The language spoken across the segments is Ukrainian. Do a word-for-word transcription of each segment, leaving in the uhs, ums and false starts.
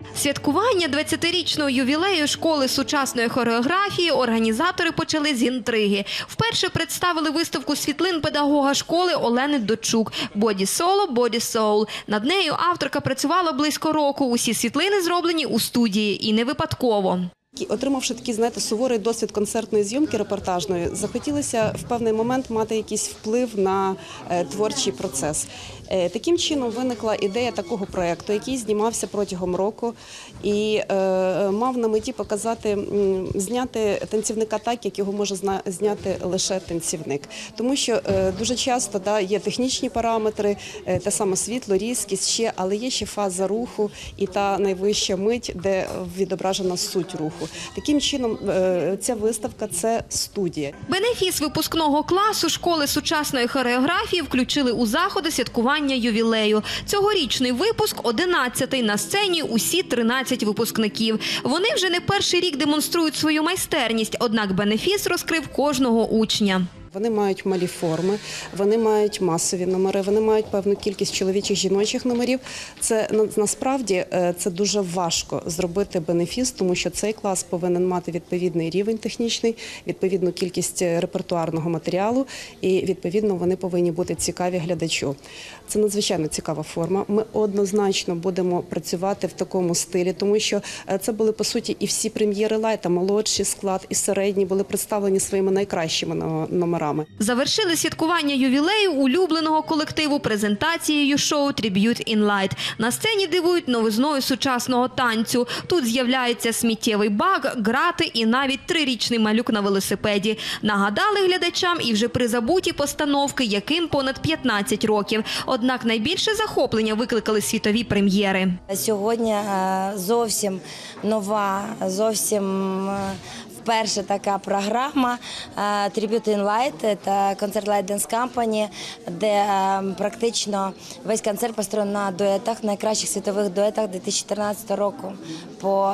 Святкування двадцятирічного ювілею школи сучасної хореографії організатори почали з інтриги. Вперше представили виставку світлин педагога школи Олени Дочук «Боді соло, боді соул». Над нею авторка працювала близько року. Усі світлини зроблені у студії і не випадково. Отримавши такий, знаєте, суворий досвід концертної зйомки репортажної, захотілося в певний момент мати якийсь вплив на е, творчий процес. Е, таким чином виникла ідея такого проєкту, який знімався протягом року і е, мав на меті показати, м, зняти танцівника так, як його може зна, зняти лише танцівник. Тому що е, дуже часто да, є технічні параметри, е, те саме світло, різкість ще, але є ще фаза руху і та найвища мить, де відображена суть руху. Таким чином, ця виставка – це студія. Бенефіс випускного класу школи сучасної хореографії включили у заходи святкування ювілею. Цьогорічний випуск – одинадцятий. На сцені усі тринадцять випускників. Вони вже не перший рік демонструють свою майстерність, однак Бенефіс розкрив кожного учня. Вони мають малі форми, вони мають масові номери, вони мають певну кількість чоловічих, жіночих номерів. Це насправді це дуже важко зробити бенефіс, тому що цей клас повинен мати відповідний рівень технічний, відповідну кількість репертуарного матеріалу і відповідно вони повинні бути цікаві глядачу. Це надзвичайно цікава форма. Ми однозначно будемо працювати в такому стилі, тому що це були по суті і всі прем'єри лайта, молодший склад і середній були представлені своїми найкращими номерами. Завершили святкування ювілею улюбленого колективу презентацією шоу «Tribute in Light». На сцені дивують новизною сучасного танцю. Тут з'являється сміттєвий бак, грати і навіть трирічний малюк на велосипеді. Нагадали глядачам і вже призабуті постановки, яким понад п'ятнадцять років. Однак найбільше захоплення викликали світові прем'єри. Сьогодні зовсім нова, зовсім вперше така програма «Tribute in Light» – це концерт Light Dance Company, де практично весь концерт построєний на дуетах, найкращих світових дуетах дві тисячі чотирнадцятого року по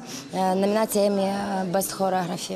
номінації Emmy Best Choreography.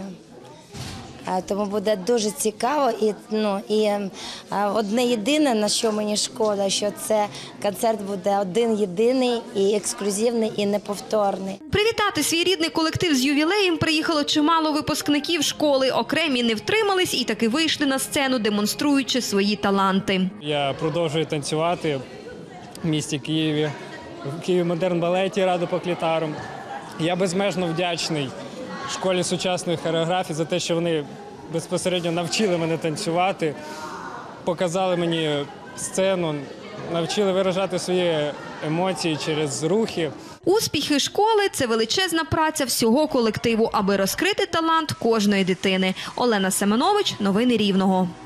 Тому буде дуже цікаво і, ну, і одне єдине, на що мені шкода, що це концерт буде один єдиний і ексклюзивний, і неповторний. Привітати свій рідний колектив з ювілеєм приїхало чимало випускників школи. Окремі не втримались і таки вийшли на сцену, демонструючи свої таланти. Я продовжую танцювати в місті Києві, в Києві модерн балеті Раду Поклітару. Я безмежно вдячний школі сучасної хореографії за те, що вони безпосередньо навчили мене танцювати, показали мені сцену, навчили виражати свої емоції через рухи. Успіхи школи – це величезна праця всього колективу, аби розкрити талант кожної дитини. Олена Семенович, новини Рівного.